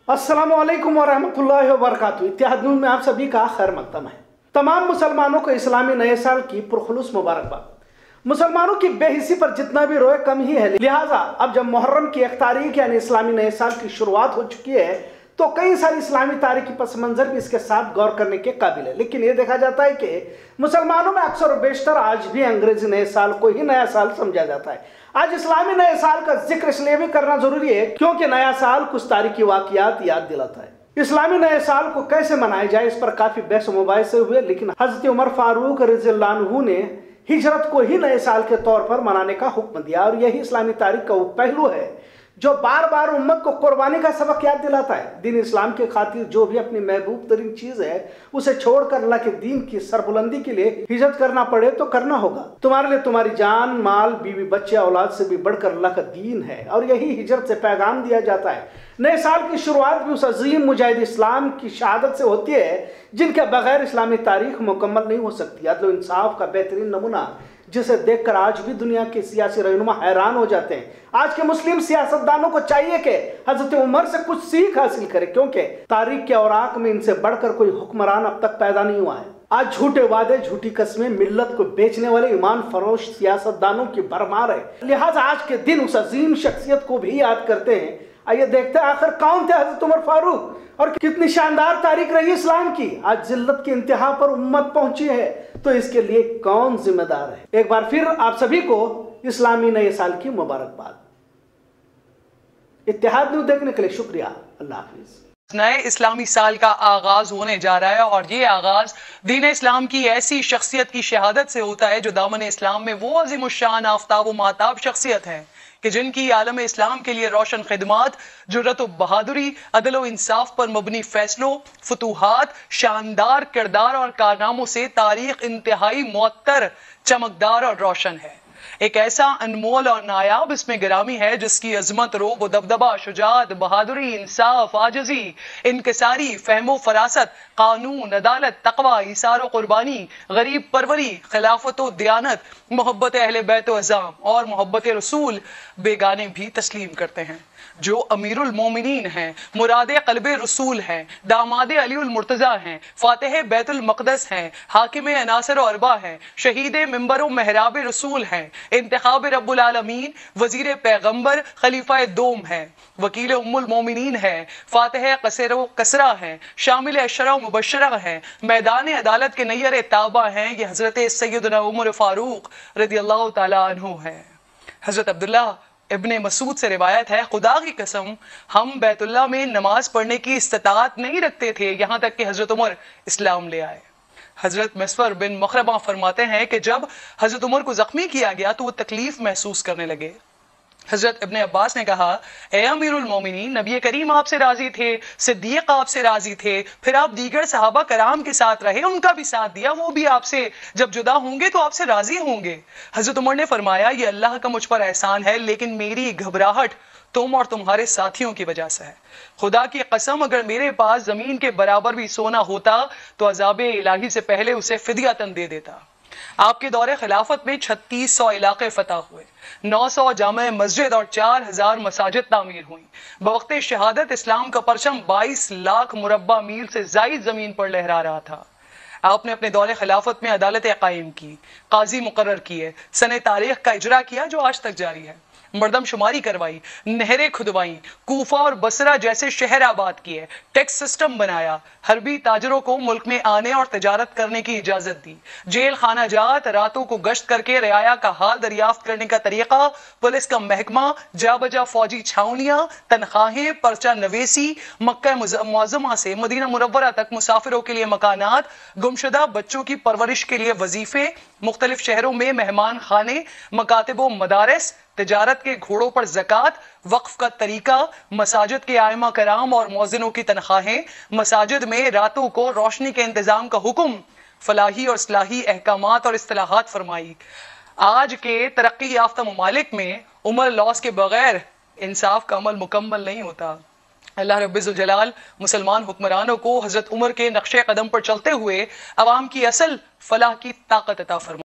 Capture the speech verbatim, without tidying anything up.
अस्सलामु अलैकुम वरहमतुल्लाहि वबरकातुहू। इत्तेहाद न्यूज़ में आप सभी का खैर मकदम है। तमाम मुसलमानों को इस्लामी नए साल की पुरखुलूस मुबारकबाद। मुसलमानों की बेहिसी पर जितना भी रोए कम ही है, लिहाजा अब जब मुहर्रम की एक तारीख यानी इस्लामी नए साल की शुरुआत हो चुकी है तो कई सारी इस्लामी तारीख की पस मंजर भी इसके साथ गौर करने के काबिल है। लेकिन ये देखा जाता है कि मुसलमानों में अक्सर और बेशतर आज भी अंग्रेजी नए साल को ही नया साल समझा जाता है। आज इस्लामी नए साल का जिक्र इसलिए भी करना जरूरी है क्योंकि नया साल कुछ तारीखी वाकयात याद दिलाता है। इस्लामी नए साल को कैसे मनाया जाए इस पर काफी बहस मुबाहिसे हुए, लेकिन हजरत उमर फारूक रज़ियल्लाहु अन्हु ने हिजरत को ही नए साल के तौर पर मनाने का हुक्म दिया और यही इस्लामी तारीख का वो पहलू है जो बार बार उम्मत को कुर्बानी का सबक याद दिलाता है। दीन इस्लाम के खातिर जो भी अपनी महबूब तरीन चीज है उसे छोड़कर अल्लाह के दीन की सरबुलंदी के लिए हिजरत करना पड़े तो करना होगा। तुम्हारे लिए तुम्हारी जान, माल, बीवी, बच्चे, औलाद से भी बढ़कर अल्लाह का दीन है और यही हिजरत से पैगाम दिया जाता है। नए साल की शुरुआत भी उस अजीम मुजाहिद इस्लाम की शहादत से होती है जिनके बगैर इस्लामी तारीख मुकम्मल नहीं हो सकती। अदल और इंसाफ का बेहतरीन नमूना जिसे देखकर आज भी दुनिया के सियासी रहनुमा हैरान हो जाते हैं। आज के मुस्लिम सियासतदानों को चाहिए कि हजरत उमर से कुछ सीख हासिल करें क्योंकि तारीख के औराक में इनसे बढ़कर कोई हुक्मरान अब तक पैदा नहीं हुआ है। आज झूठे वादे, झूठी कस्में, मिल्लत को बेचने वाले ईमान फरोश सियासतदानों की भरमार है। लिहाजा आज के दिन उस अजीम शख्सियत को भी याद करते हैं। आइए देखते हैं आखिर कौन थे हजरत उमर फारूक और कितनी शानदार तारीख रही इस्लाम की। आज जिल्लत की इंतहा पर उम्मत पहुंची है तो इसके लिए कौन जिम्मेदार है। एक बार फिर आप सभी को इस्लामी नए साल की मुबारकबाद। इत्तेहाद न्यूज़ देखने के लिए शुक्रिया। अल्लाह हाफिज। नए इस्लामी साल का आगाज होने जा रहा है और ये आगाज दीन इस्लाम की ऐसी शख्सियत की शहादत से होता है जो दामन इस्लाम में वो अजीमुश्शान आफ्ताब व माताब शख्सियत है कि जिनकी आलम इस्लाम के लिए रोशन खिदमात, जुर्रत व बहादुरी, अदल व इंसाफ पर मबनी फैसलों, फतूहात, शानदार किरदार और कारनामों से तारीख इंतहाई मुअत्तर, चमकदार और रोशन है। एक ऐसा अनमोल और नायाब इसमें गिरामी है जिसकी अजमत, रोब व दबदबा, शुजात, बहादुरी, इंसाफ, आजजी, इनकिसारी, फहमो फरासत, कानून, अदालत, तकवा, इसार व कुर्बानी, गरीब परवरी, खिलाफत व दियानत, मोहब्बत अहले बैत व अज़ाम और मोहब्बत रसूल बेगाने भी तस्लीम करते हैं। जो अमीरुल मोमिनीन हैं, मुरादे क़ल्बे रसूल हैं, दामादे अलीउल मुर्तज़ा हैं, फातिह बैतुल मक़दस हैं, हाकिम अनासर व अरबा हैं, शहीद मिंबर व महराब रसूल हैं, इंतखाब रब्बुल आलमीन, वजीर पैगंबर, खलीफा दोम हैं, वकील उम्मुल मोमिनीन हैं, फातिह कसर व कसरा हैं, शामिल अशरा व मुबशरा हैं, मैदान अदालत के नैयर ताबा हैं। ये हज़रत सैयदना उमर फारूक रज़ियल्लाहु ताला अन्हु हैं। हज़रत अब्दुल्ला इब्ने मसूद से रिवायत है, खुदा की कसम हम बैतुल्लाह में नमाज पढ़ने की इस्तात नहीं रखते थे यहाँ तक कि हजरत उमर इस्लाम ले आए। हजरत मिस्वर बिन मखरबा फरमाते हैं कि जब हजरत उमर को जख्मी किया गया तो वो तकलीफ महसूस करने लगे। हजरत इब्ने अब्बास ने कहा, ए अमीरुल मोमिनीन, नबी करीम आपसे राजी थे, सिद्दीक आपसे राजी थे, फिर आप दीगर सहाबा कराम के साथ रहे, उनका भी साथ दिया, वो भी आपसे जब जुदा होंगे तो आपसे राजी होंगे। हजरत उमर ने फरमाया, ये अल्लाह का मुझ पर एहसान है, लेकिन मेरी घबराहट तुम और तुम्हारे साथियों की वजह से है। खुदा की कसम अगर मेरे पास जमीन के बराबर भी सोना होता तो अज़ाबे इलाही से पहले उसे फिदियतन दे देता। आपके दौरे खिलाफत में छत्तीस सौ इलाके फतह हुए, नौ सौ जामे मस्जिद और चार हजार मसाजिद तामीर हुई। बवक्ते शहादत इस्लाम का परचम बाईस लाख मुरब्बा मील से जायद जमीन पर लहरा रहा था। आपने अपने दौरे खिलाफत में अदालत कायम की, काजी मुकर्रर किए, सने तारीख का इजरा किया जो आज तक जारी है, मर्दमशुमारी करवाई, नहरें खुदवाई, कूफा और बसरा जैसे शहर आबाद किए, टैक्स सिस्टम बनाया, हरबी ताजरों को मुल्क में आने और तिजारत करने की इजाजत दी, जेल खाना जात, रातों को गश्त करके रियाया का हाल दरियाफ्त करने का तरीका, पुलिस का महकमा, जा बजा फौजी छावनियां, तनख्वाहें, पर्चा नवेसी, मक्का मुअज़्ज़मा से मदीना मुनव्वरा तक मुसाफिरों के लिए मकानात, गुमशुदा बच्चों की परवरिश के लिए वजीफे, मुख्तलिफ शहरों में मेहमान खाने, मकातिब व मदारस, तिजारत के घोड़ों पर ज़कात, वक्फ का तरीका, मसाजिद के आइमा कराम और मौज़िनों की तनख्वाहें, मसाजिद में रातों को रोशनी के इंतजाम का हुक्म, फलाही और इस्लाही अहकामात और इस्तिलाहात फरमाई। आज के तरक्की याफ्ता ममालिक में उमर लॉस के बगैर इंसाफ का अमल मुकम्मल नहीं होता। अल्लाह रब्बिल जलाल मुसलमान हुक्मरानों को हजरत उमर के नक्शे कदम पर चलते हुए अवाम की असल फलाह की ताकत अता फरमाए।